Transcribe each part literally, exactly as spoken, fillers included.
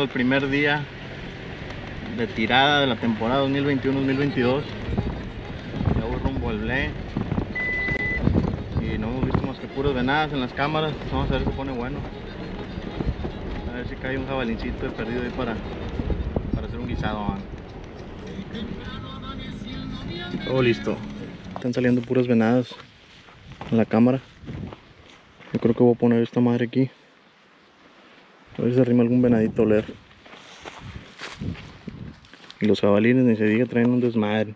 el primer día de tirada de la temporada dos mil veintiuno dos mil veintidós. Ya voy rumbo al Ble. Y no hemos visto más que puras venadas en las cámaras. Vamos a ver si se pone bueno. A ver si cae un jabalincito de perdido ahí para, para hacer un guisado, man. Todo listo. Están saliendo puras venadas en la cámara. Yo creo que voy a poner esta madre aquí. A ver si se arrima algún venadito a oler. Y los jabalines, ni se diga, traen un desmadre.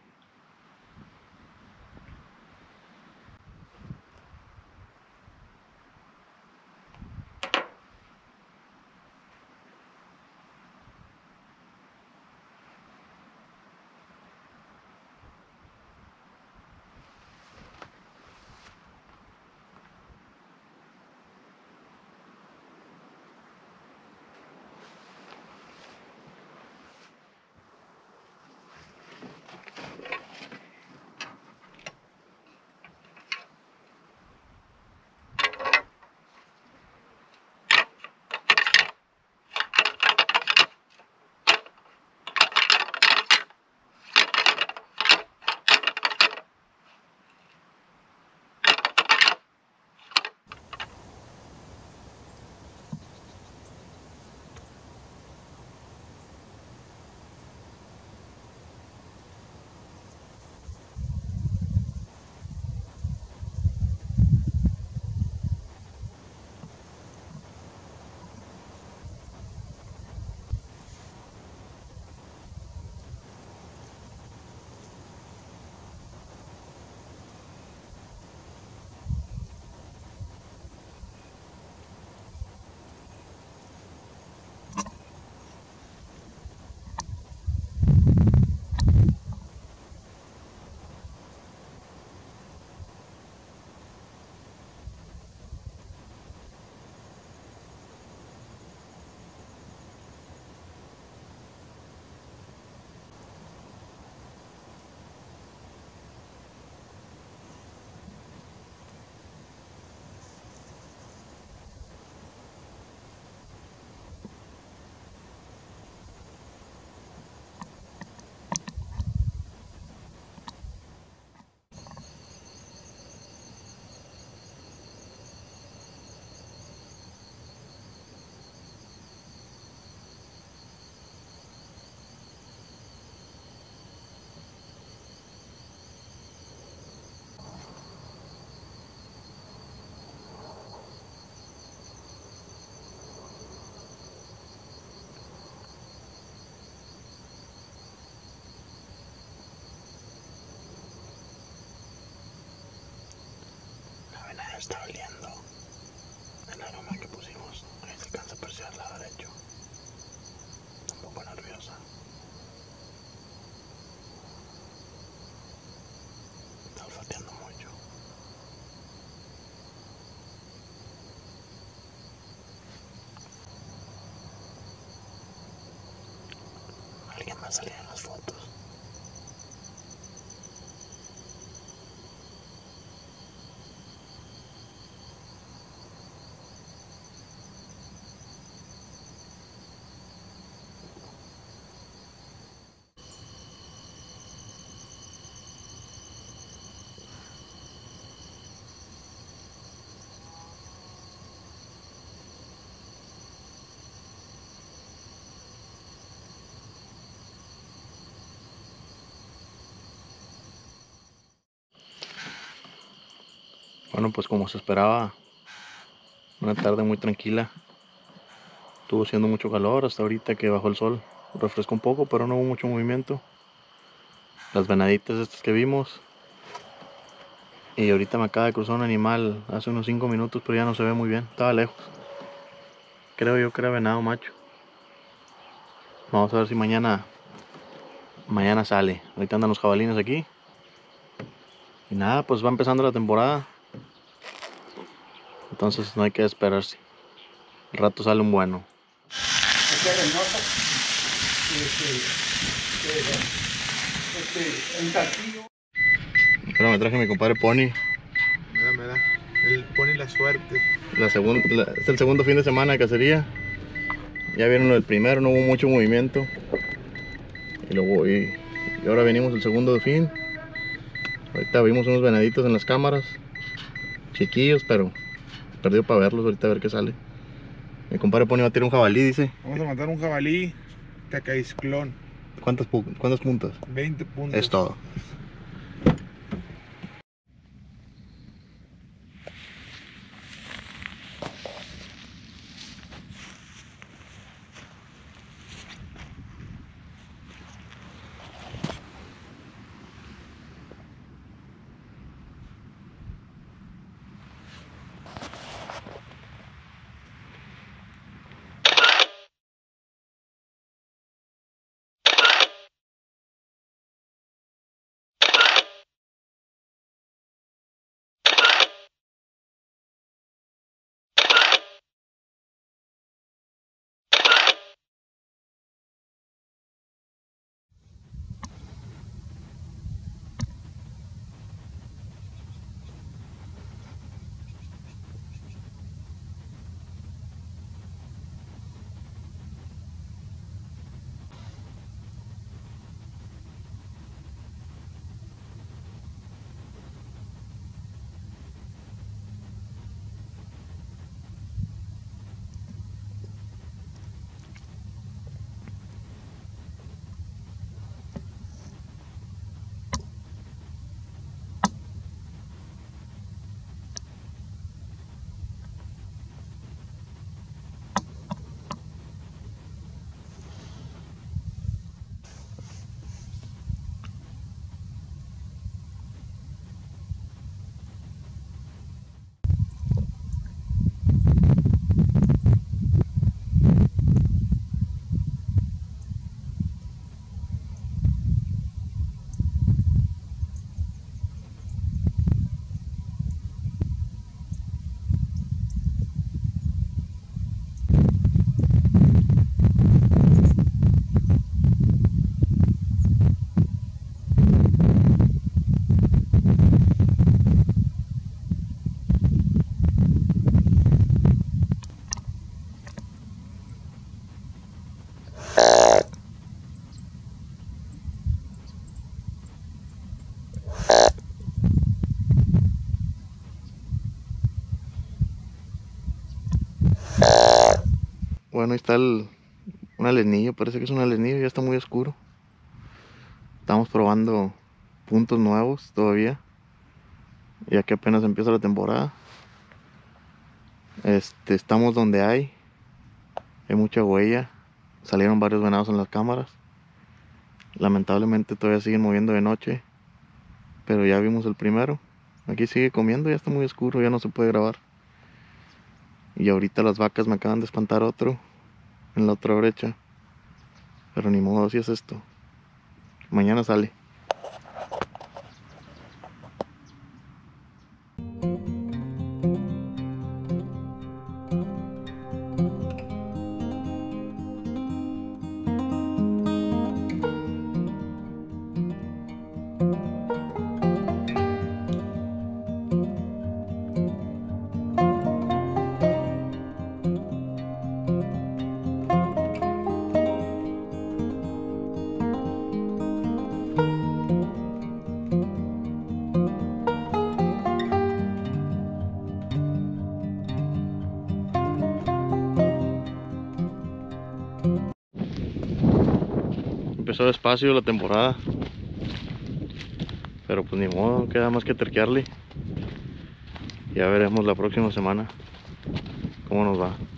Está oliendo el aroma que pusimos. Ahí se alcanza a apreciar el lado derecho. Está un poco nerviosa. Está olfateando mucho. Alguien va a salir en las fotos. Bueno, pues como se esperaba, una tarde muy tranquila. Estuvo haciendo mucho calor hasta ahorita que bajó el sol. Refrescó un poco, pero no hubo mucho movimiento. Las venaditas estas que vimos. Y ahorita me acaba de cruzar un animal hace unos cinco minutos, pero ya no se ve muy bien. Estaba lejos. Creo yo que era venado macho. Vamos a ver si mañana mañana sale. Ahorita andan los jabalines aquí. Y nada, pues va empezando la temporada. Entonces no hay que esperarse. El rato sale un bueno. Este Reynoso, este, este, en Castillo. Pero me traje a mi compadre Pony. Mira, mira, el Pony la suerte. La segun- la- es el segundo fin de semana de cacería. Ya vieron lo del primero, no hubo mucho movimiento. Y luego y, y ahora venimos el segundo de fin. Ahorita vimos unos venaditos en las cámaras. Chiquillos, pero perdido para verlos, ahorita a ver qué sale. Mi compadre pone a tirar un jabalí, dice. Vamos a matar un jabalí cacaisclón. ¿Cuántas, ¿Cuántas puntas? veinte puntos. Es todo. Bueno, ahí está el, un alesnillo, parece que es un alesnillo, ya está muy oscuro. Estamos probando puntos nuevos todavía, ya que apenas empieza la temporada. Este, estamos donde hay, hay mucha huella, salieron varios venados en las cámaras. Lamentablemente todavía siguen moviendo de noche, pero ya vimos el primero. Aquí sigue comiendo, ya está muy oscuro, ya no se puede grabar. Y ahorita las vacas me acaban de espantar otro en la otra brecha. Pero ni modo, así es esto. Mañana sale. Empezó despacio la temporada, pero pues ni modo, queda más que terquearle. Ya veremos la próxima semana cómo nos va.